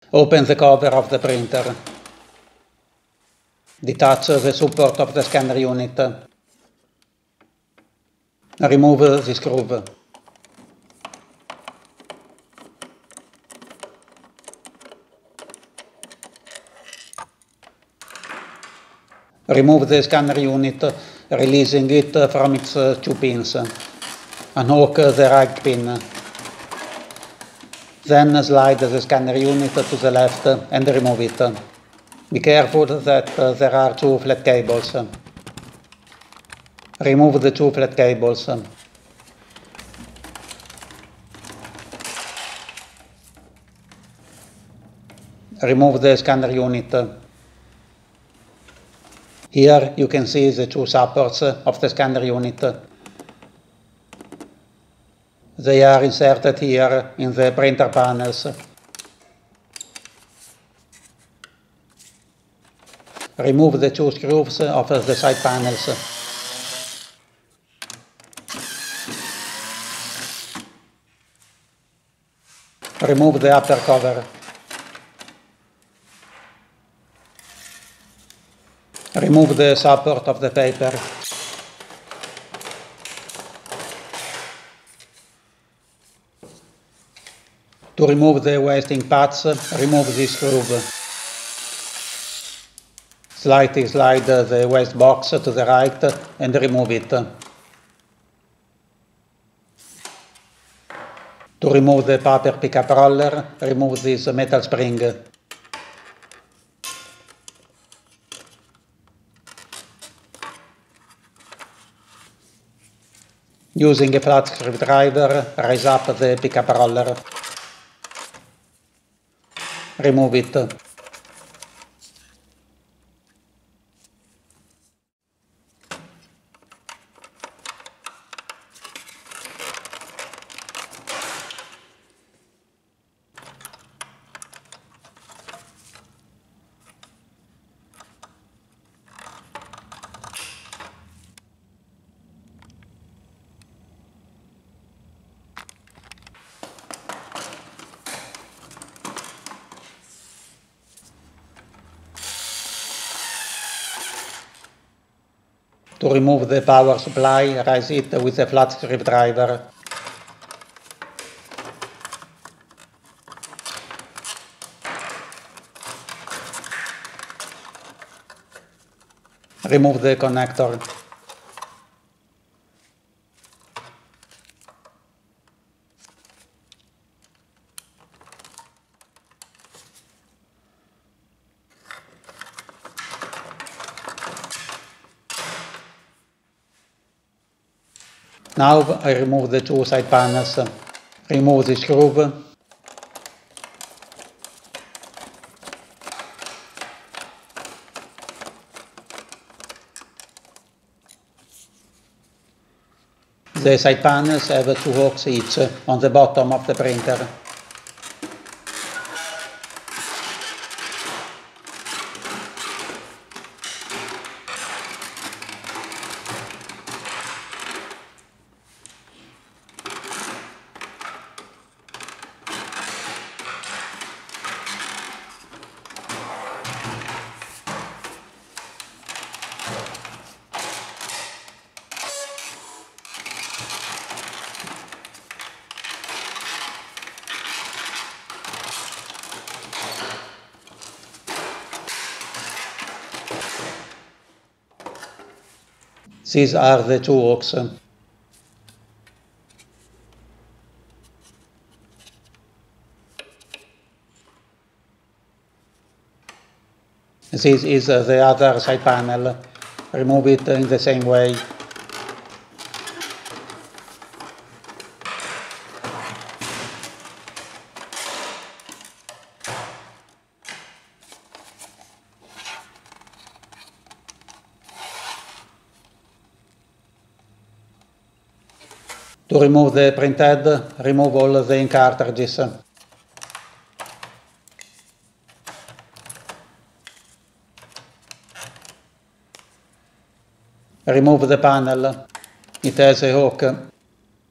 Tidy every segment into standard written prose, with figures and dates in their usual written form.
Open the cover of the printer. Detach the support of the scanner unit. Remove the screw. Remove the scanner unit, releasing it from its two pins. Unhook the right pin. Then slide the scanner unit to the left and remove it. Be careful that there are two flat cables. Remove the two flat cables. Remove the scanner unit. Here you can see the two supports of the scanner unit. They are inserted here in the printer panels. Remove the two screws of the side panels. Remove the upper cover. Remove the support of the paper. To remove the wasting pads, remove this screw. Slightly slide the waste box to the right and remove it. To remove the paper pickup roller, remove this metal spring. Using a flat screwdriver, raise up the pickup roller. Remove it. To remove the power supply, raise it with a flat screwdriver. Remove the connector. Now I remove the two side panels. Remove the screw. The side panels have two hooks each on the bottom of the printer. These are the two hooks. This is the other side panel. Remove it in the same way. To remove the print head, remove all the ink cartridges. Remove the panel. It has a hook.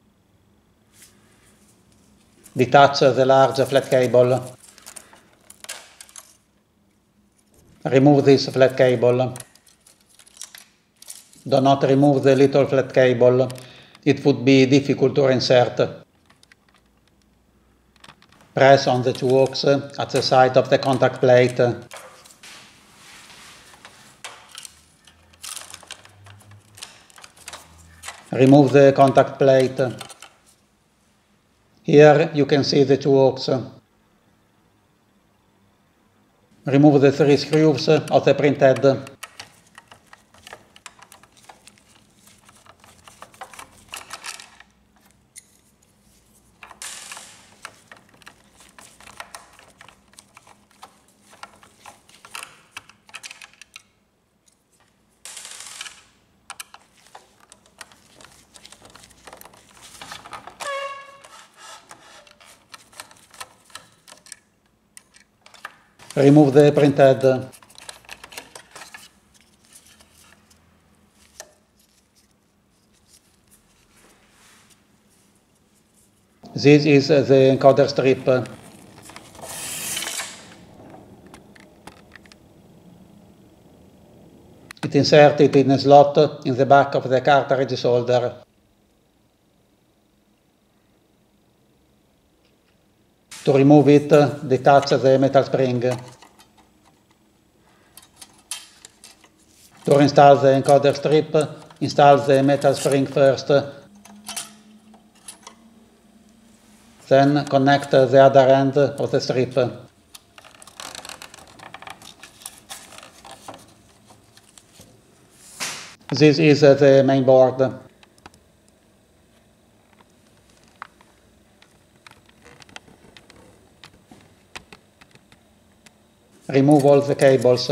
Detach the large flat cable. remove this flat cable. Do not remove the little flat cable. It would be difficult to reinsert. Press on the two hooks at the side of the contact plate. Remove the contact plate. Here you can see the two hooks. Remove the 3 screws of the printhead. Remove the printhead. This is the encoder strip. It inserted in a slot in the back of the cartridge holder. To remove it, detach the metal spring. To reinstall the encoder strip, install the metal spring first. Then connect the other end of the strip. This is the main board. Remove all the cables.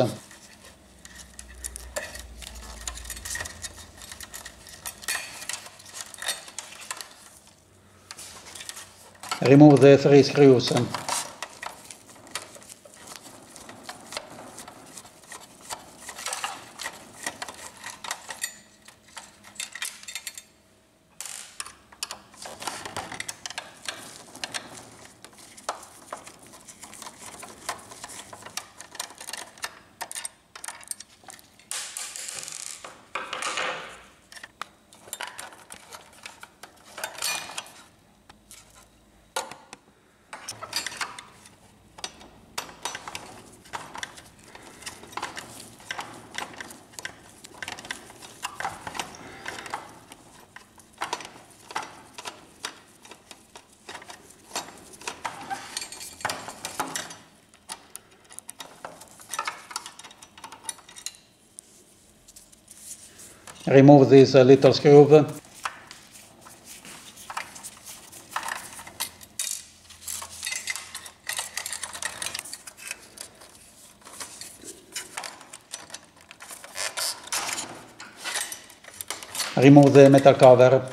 Remove the 3 screws. Remove this little screw. Remove the metal cover.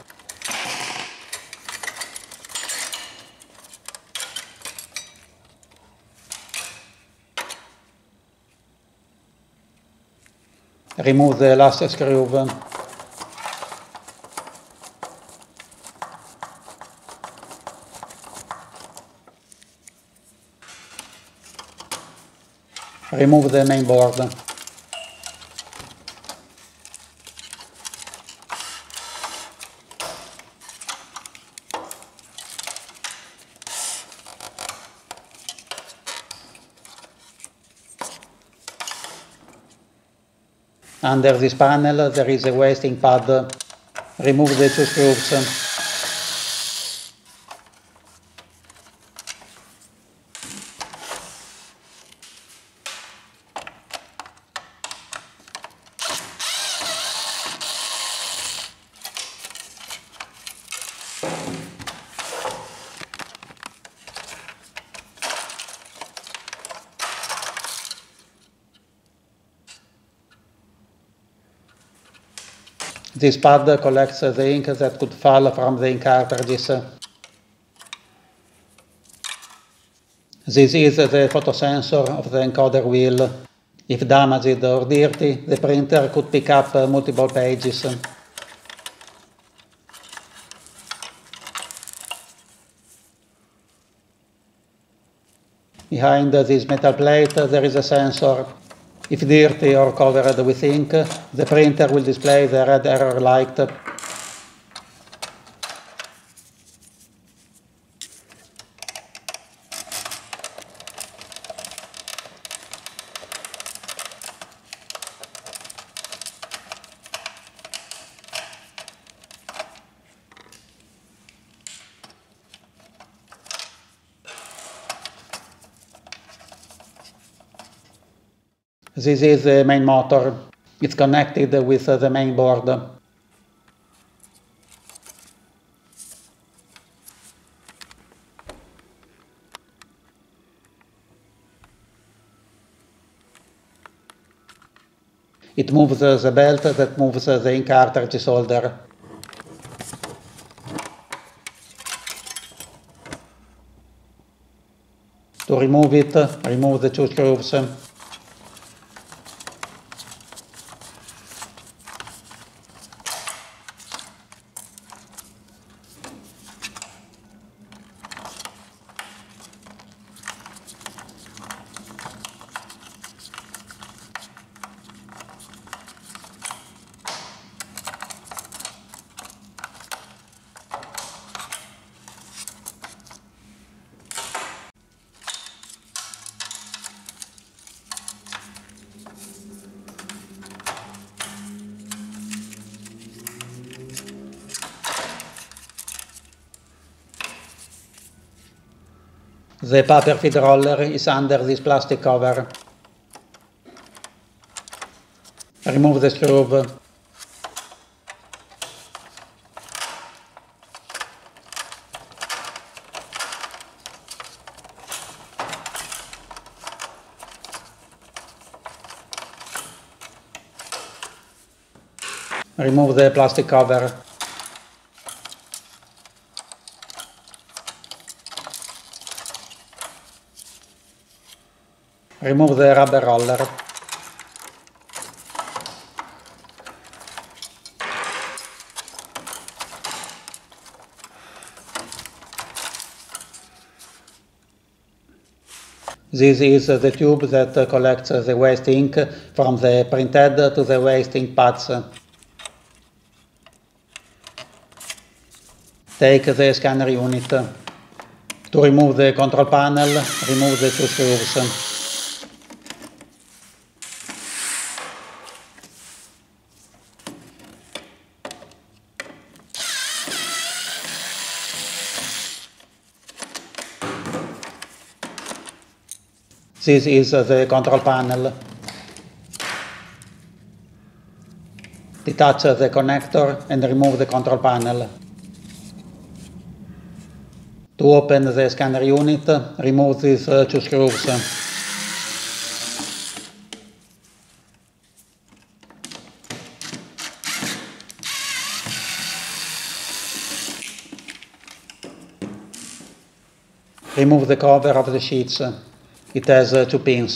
Remove the last screw. Remove the main board. Under this panel there is a wasting pad. Remove the 2 screws. This pad collects the ink that could fall from the ink cartridges. This is the photosensor of the encoder wheel. If damaged or dirty, the printer could pick up multiple pages. Behind this metal plate there is a sensor. If dirty or covered with ink, the printer will display the red error light. This is the main motor. It's connected with the main board. It moves the belt that moves the ink cartridge holder. To remove it, remove the two screws. The paper feed roller is under this plastic cover. Remove the screw. Remove the plastic cover. Remove the rubber roller. This is the tube that collects the waste ink from the printhead to the waste ink pads. Take the scanner unit. To remove the control panel, remove the two screws. This is the control panel. Detach the connector and remove the control panel. To open the scanner unit, remove these two screws. Remove the cover of the sheets. It has two pins.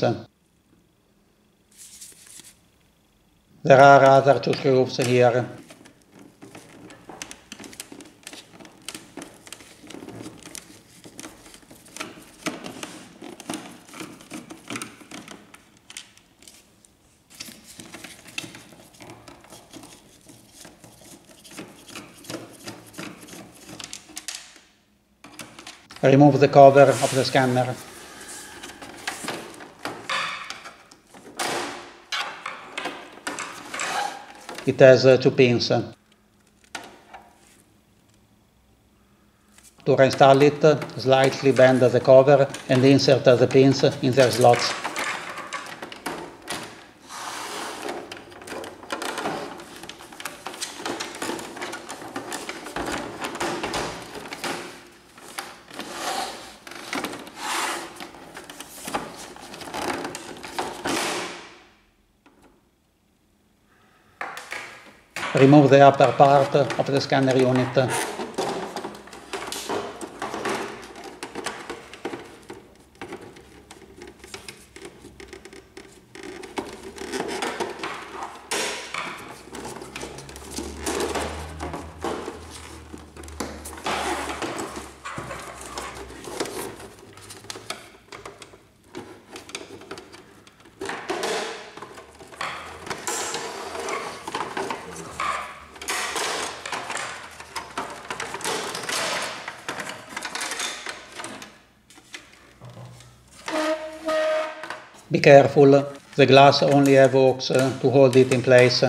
There are other two screws here. Remove the cover of the scanner. It has two pins. To reinstall it, slightly bend the cover and insert the pins in their slots. Remove the upper part of the scanner unit. Be careful, the glass only have hooks to hold it in place.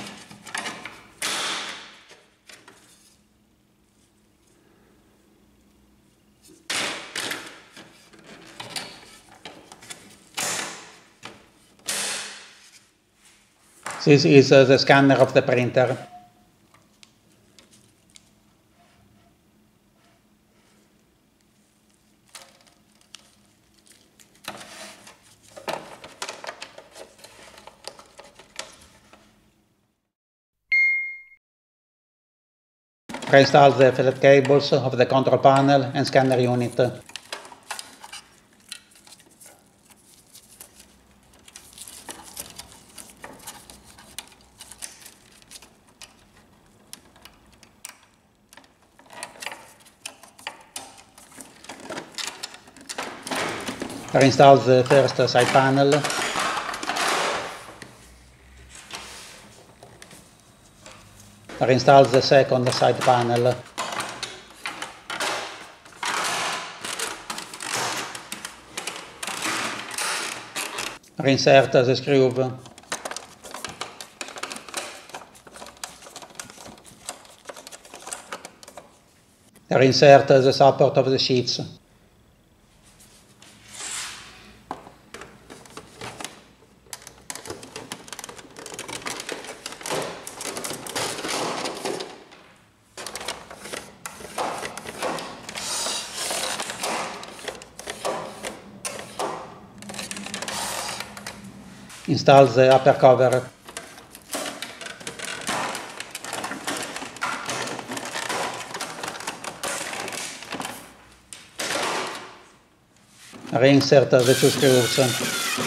This is the scanner of the printer. Reinstall the fillet cables of the control panel and scanner unit. Reinstall the first side panel. Reinstall the second side panel. Reinsert the screw. Reinsert the support of the sheets. Install the upper cover. Reinsert the two screws.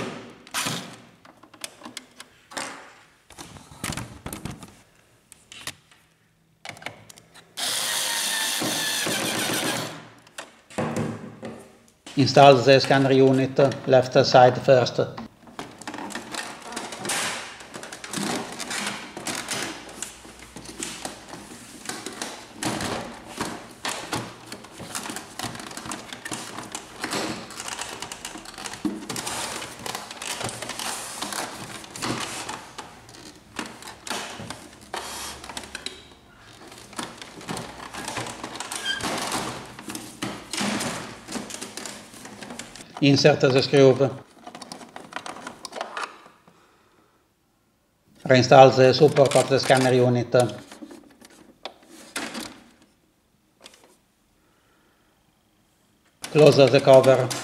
Install the scanner unit left side first. Insert the screw. Reinstall the support of the scanner unit. Close the cover.